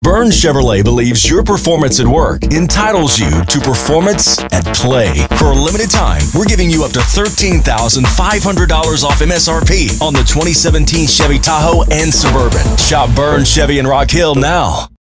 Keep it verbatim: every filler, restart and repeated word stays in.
Burns Chevrolet believes your performance at work entitles you to performance at play. For a limited time, we're giving you up to thirteen thousand five hundred dollars off M S R P on the twenty seventeen Chevy Tahoe and Suburban. Shop Burns Chevy in Rock Hill now.